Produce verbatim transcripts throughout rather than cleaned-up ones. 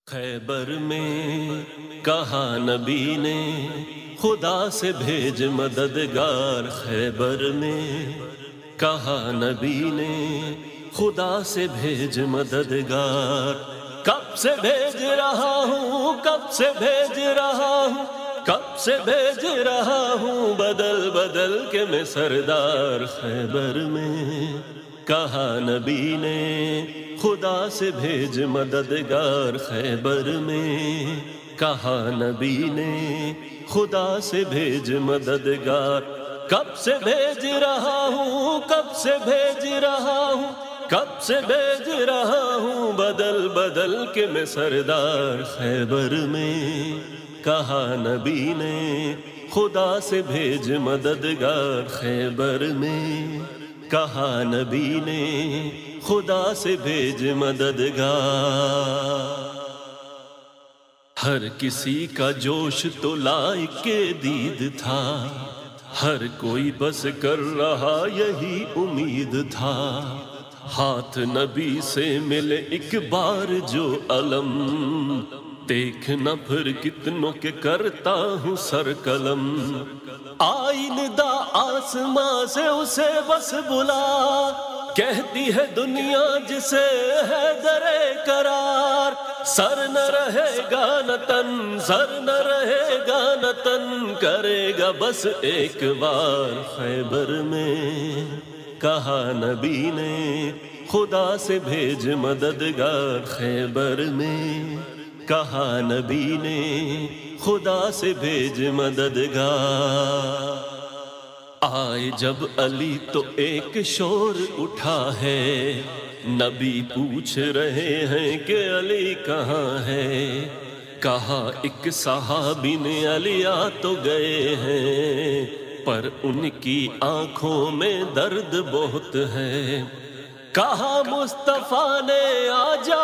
خیبر میں کہا نبی نے خدا سے بھیج مددگار، خیبر میں کہا نبی نے خدا سے بھیج مددگار۔ کب سے بھیج رہا ہوں، کب سے بھیج رہا ہوں، کب سے بھیج رہا ہوں، بدل بدل کے میں سردار۔ خیبر میں کہا نبی نے خدا سے بھیج مددگار، خیبر میں کہا نبی نے خدا سے بھیج مددگار۔ کب سے بھیج رہا ہوں، کب سے بھیج رہا ہوں، کب سے بھیج رہا ہوں، بدل بدل کے میں سردار۔ خیبر میں کہا نبی نے خدا سے بھیج مددگار، خیبر میں کہا نبی نے خدا سے بھیج مددگار۔ ہر کسی کا جوش تو لائق کے دید تھا، ہر کوئی بس کر رہا یہی امید تھا۔ ہاتھ نبی سے ملے ایک بار جو علم، دیکھنا پھر کتنوں کے کرتا ہوں سر قلم۔ آئین دا آسماں سے اسے بس بلا، کہتی ہے دنیا جسے ہے درے قرار۔ سر نہ رہے گا نہ تن، سر نہ رہے گا نہ تن، کرے گا بس ایک بار۔ خیبر میں کہا نبی نے خدا سے بھیج مددگار، خیبر میں کہا نبی نے خدا سے بھیج مددگار۔ آئے جب علی تو ایک شور اٹھا ہے، نبی پوچھ رہے ہیں کہ علی کہاں ہے۔ کہا ایک صحابی نے علی آ تو گئے ہیں، پر ان کی آنکھوں میں درد بہت ہے۔ کہا مصطفیٰ نے آجا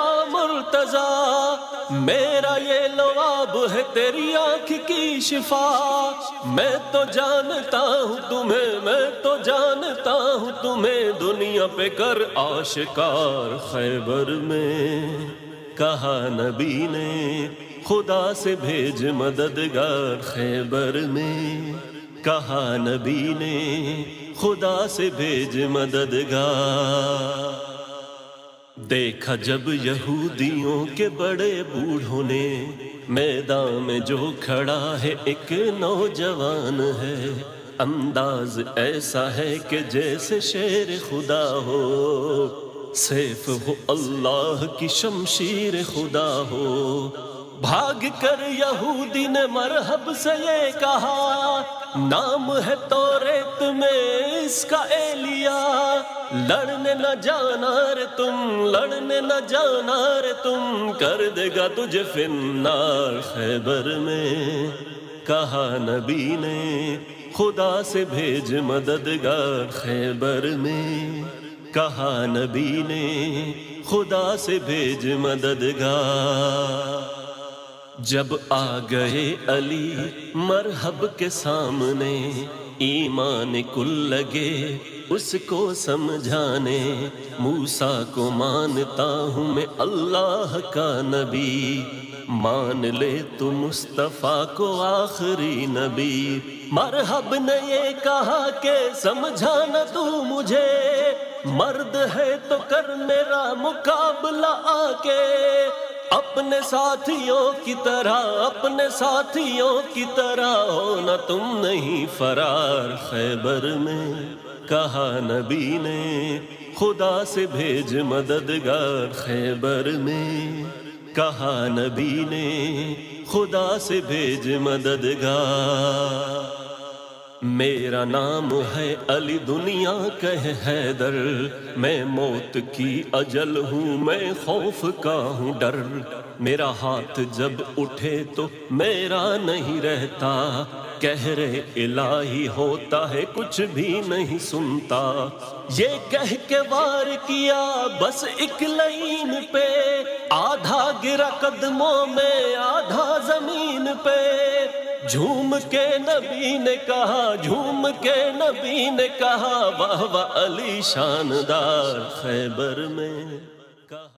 مرتضیٰ، میرا یہ لعاب ہے تیری آنکھ کی شفا۔ میں تو جانتا ہوں تمہیں، میں تو جانتا ہوں تمہیں، دنیا پہ کر آشکار۔ خیبر میں کہا نبی نے خدا سے بھیج مددگار، خیبر میں کہا نبی نے خدا سے بھیج مددگار۔ دیکھا جب یہودیوں کے بڑے بوڑھوں نے، میدان میں جو کھڑا ہے ایک نوجوان ہے۔ انداز ایسا ہے کہ جیسے شیر خدا ہو، سیف ہو اللہ کی شمشیر خدا ہو۔ بھاگ کر یہودی نے مرحب سے یہ کہا، نام ہے توریت میں اس کا ایلیا۔ لڑنے نہ جانا رے تم، لڑنے نہ جانا رے تم، کر دے گا تجھے فی النار۔ خیبر میں کہا نبی نے خدا سے بھیج مددگار، خیبر میں کہا نبی نے خدا سے بھیج مددگار۔ جب آ گئے علی مرحب کے سامنے، ایمان کل لگے اس کو سمجھانے۔ موسیٰ کو مانتا ہوں میں اللہ کا نبی، مان لے تو مصطفیٰ کو آخری نبی۔ مرحب نے یہ کہا کہ سمجھانا تو مجھے، مرد ہے تو کر میرا مقابلہ آ کے۔ اپنے ساتھیوں کی طرح، اپنے ساتھیوں کی طرح ہونا تم نہیں فرار۔ خیبر میں کہا نبی نے خدا سے بھیج مددگار، خیبر میں کہا نبی نے خدا سے بھیج مددگار۔ میرا نام ہے علی دنیا کہ حیدر، میں موت کی اجل ہوں، میں خوف کا ہوں ڈر۔ میرا ہاتھ جب اٹھے تو میرا نہیں رہتا، کہہ رہے الہی ہوتا ہے کچھ بھی نہیں سنتا۔ یہ کہہ کے وار کیا بس ایک لائن پہ، آدھا گرا قدموں میں آدھا زمین پہ۔ جھوم کے نبی نے کہا، جھوم کے نبی نے کہا، واہ واہ علی شاندار۔ خیبر میں